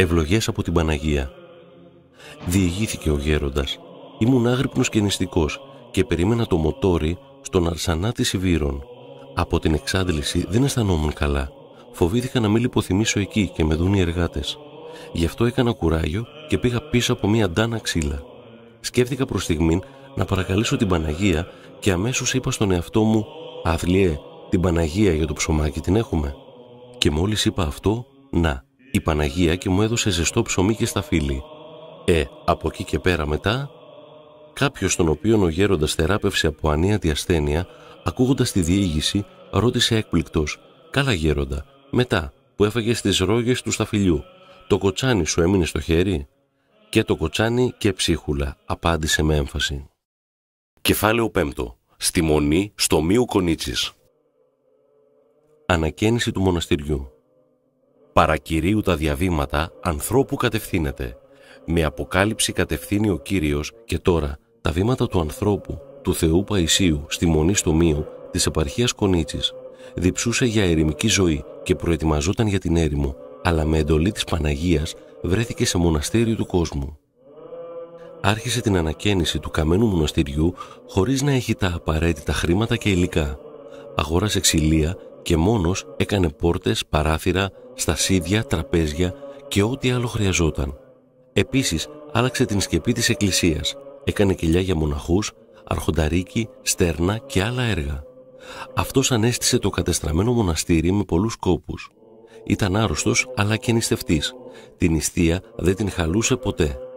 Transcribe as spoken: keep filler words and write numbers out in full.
Ευλογές από την Παναγία. Διηγήθηκε ο γέροντας. Ήμουν άγρυπνος και νηστικός και περίμενα το μοτόρι στον Αρσανάτη Σιβήρων. Από την εξάντληση δεν αισθανόμουν καλά. Φοβήθηκα να μην λιποθυμήσω εκεί και με δουν οι εργάτες. Γι' αυτό έκανα κουράγιο και πήγα πίσω από μια ντάνα ξύλα. Σκέφτηκα προς στιγμήν να παρακαλήσω την Παναγία και αμέσως είπα στον εαυτό μου «Αθλιέ, την Παναγία για το ψωμάκι την έχουμε». Και μόλις είπα αυτό, να, η Παναγία, και μου έδωσε ζεστό ψωμί και σταφύλι. Ε, από εκεί και πέρα μετά, κάποιος τον οποίον ο γέροντας θεράπευσε από ανίατη ασθένεια, ακούγοντας τη διήγηση, ρώτησε έκπληκτος «Καλά γέροντα, μετά που έφαγες τις ρόγες του σταφυλιού, το κοτσάνι σου έμεινε στο χέρι?» «Και το κοτσάνι και ψίχουλα», απάντησε με έμφαση. Κεφάλαιο πέμπτο. Στη Μονή στο Μίου Κονίτσης. Ανακαίνιση του μοναστηριού. Παρακυρίου τα διαβήματα ανθρώπου κατευθύνεται. Με αποκάλυψη κατευθύνει ο Κύριος και τώρα τα βήματα του ανθρώπου, του Θεού Παϊσίου, στη Μονή στο Μίου της επαρχίας Κονίτσης. Διψούσε για ερημική ζωή και προετοιμαζόταν για την έρημο, αλλά με εντολή της Παναγίας βρέθηκε σε μοναστήρι του κόσμου. Άρχισε την ανακαίνιση του καμένου μοναστηριού χωρίς να έχει τα απαραίτητα χρήματα και υλικά. Αγόρασε ξυλία και μόνος έκανε πόρτες, παράθυρα, στασίδια, τραπέζια και ό,τι άλλο χρειαζόταν. Επίσης άλλαξε την σκεπή της εκκλησίας, έκανε κοιλιά για μοναχούς, αρχονταρίκι, στέρνα και άλλα έργα. Αυτός ανέστησε το κατεστραμμένο μοναστήρι με πολλούς κόπους. Ήταν άρρωστος αλλά και νηστευτής. Την νηστεία δεν την χαλούσε ποτέ.